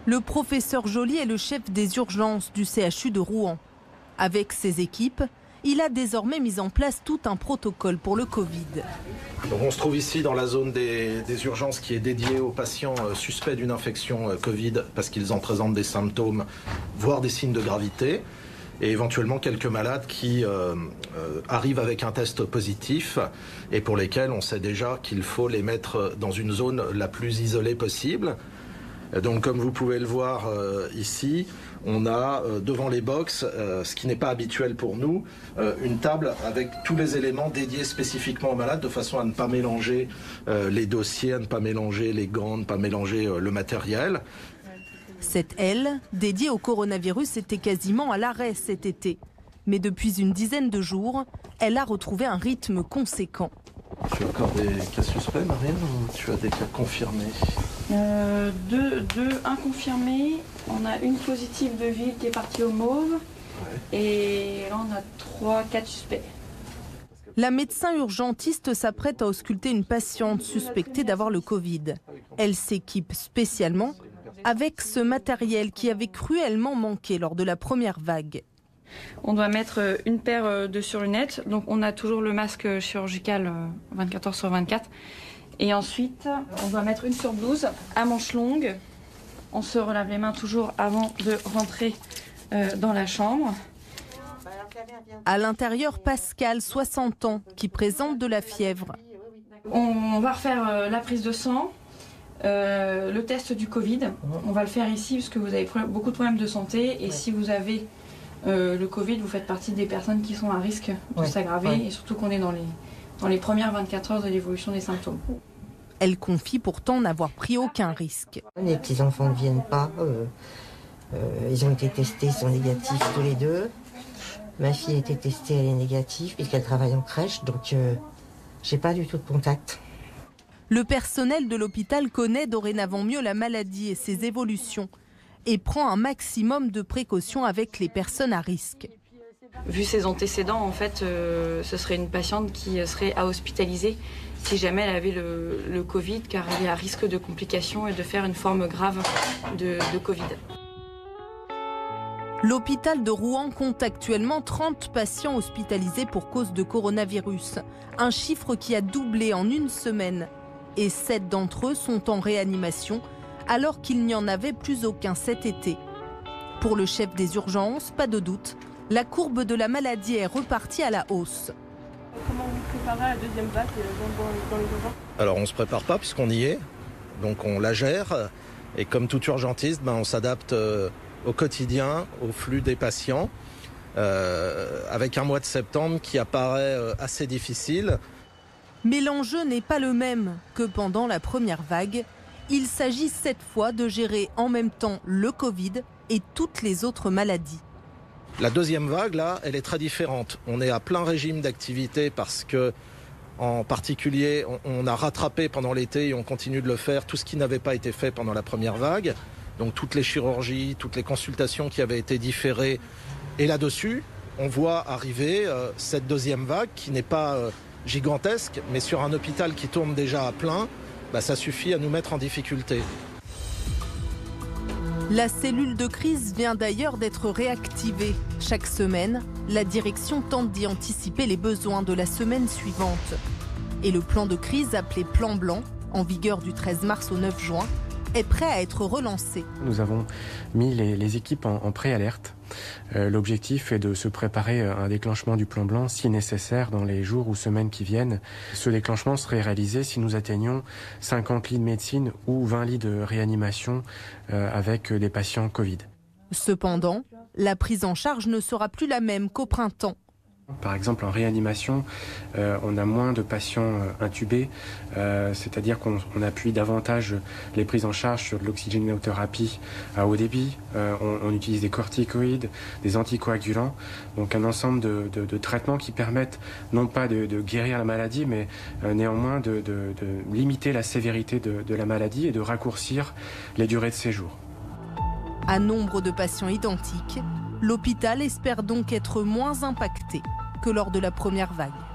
Le professeur Joly est le chef des urgences du CHU de Rouen. Avec ses équipes, il a désormais mis en place tout un protocole pour le Covid. Donc on se trouve ici dans la zone des urgences qui est dédiée aux patients suspects d'une infection Covid parce qu'ils en présentent des symptômes, voire des signes de gravité, et éventuellement quelques malades qui arrivent avec un test positif et pour lesquels on sait déjà qu'il faut les mettre dans une zone la plus isolée possible. Donc comme vous pouvez le voir ici, on a devant les box, ce qui n'est pas habituel pour nous, une table avec tous les éléments dédiés spécifiquement aux malades de façon à ne pas mélanger les dossiers, à ne pas mélanger les gants, ne pas mélanger le matériel. Cette aile, dédiée au coronavirus, était quasiment à l'arrêt cet été. Mais depuis une dizaine de jours, elle a retrouvé un rythme conséquent. Tu as encore des cas suspects, Marine, ou tu as des cas confirmés? Deux inconfirmés. On a une positive de ville qui est partie au Mauve. Ouais. Et là, on a 3-4 suspects. La médecin urgentiste s'apprête à ausculter une patiente suspectée d'avoir le Covid. Elle s'équipe spécialement avec ce matériel qui avait cruellement manqué lors de la première vague. On doit mettre une paire de surlunettes. Donc, on a toujours le masque chirurgical 24 heures sur 24. Et ensuite, on doit mettre une surblouse à manches longues. On se relave les mains toujours avant de rentrer dans la chambre. À l'intérieur, Pascal, 60 ans, qui présente de la fièvre. On va refaire la prise de sang, le test du Covid. On va le faire ici parce que vous avez beaucoup de problèmes de santé. Et si vous avez le Covid, vous faites partie des personnes qui sont à risque de s'aggraver. Et surtout qu'on est dans les premières 24 heures de l'évolution des symptômes. Elle confie pourtant n'avoir pris aucun risque. Les petits-enfants ne viennent pas. Ils ont été testés, ils sont négatifs tous les deux. Ma fille a été testée, elle est négative puisqu'elle travaille en crèche, donc j'ai pas du tout de contact. Le personnel de l'hôpital connaît dorénavant mieux la maladie et ses évolutions et prend un maximum de précautions avec les personnes à risque. Vu ses antécédents, en fait, ce serait une patiente qui serait à hospitaliser si jamais elle avait le Covid, car elle est à risque de complications et de faire une forme grave de Covid. L'hôpital de Rouen compte actuellement 30 patients hospitalisés pour cause de coronavirus, un chiffre qui a doublé en une semaine. Et 7 d'entre eux sont en réanimation, alors qu'il n'y en avait plus aucun cet été. Pour le chef des urgences, pas de doute, la courbe de la maladie est repartie à la hausse. Comment vous préparez à la deuxième vague dans les urgences? Alors on ne se prépare pas puisqu'on y est, donc on la gère. Et comme tout urgentiste, on s'adapte au quotidien, au flux des patients, avec un mois de septembre qui apparaît assez difficile. Mais l'enjeu n'est pas le même que pendant la première vague. Il s'agit cette fois de gérer en même temps le Covid et toutes les autres maladies. La deuxième vague, là, elle est très différente. On est à plein régime d'activité parce que, en particulier, on a rattrapé pendant l'été et on continue de le faire tout ce qui n'avait pas été fait pendant la première vague. Donc toutes les chirurgies, toutes les consultations qui avaient été différées. Et là-dessus, on voit arriver cette deuxième vague qui n'est pas gigantesque, mais sur un hôpital qui tourne déjà à plein, ça suffit à nous mettre en difficulté. La cellule de crise vient d'ailleurs d'être réactivée. Chaque semaine, la direction tente d'y anticiper les besoins de la semaine suivante. Et le plan de crise appelé Plan Blanc, en vigueur du 13 mars au 9 juin, est prêt à être relancé. Nous avons mis les équipes en préalerte. L'objectif est de se préparer à un déclenchement du plan blanc si nécessaire dans les jours ou semaines qui viennent. Ce déclenchement serait réalisé si nous atteignions 50 lits de médecine ou 20 lits de réanimation avec des patients Covid. Cependant, la prise en charge ne sera plus la même qu'au printemps. Par exemple, en réanimation, on a moins de patients intubés, c'est-à-dire qu'on appuie davantage les prises en charge sur de l'oxygénothérapie à haut débit. On utilise des corticoïdes, des anticoagulants, donc un ensemble de traitements qui permettent non pas de guérir la maladie, mais néanmoins de limiter la sévérité de la maladie et de raccourcir les durées de séjour. À nombre de patients identiques, l'hôpital espère donc être moins impacté que lors de la première vague.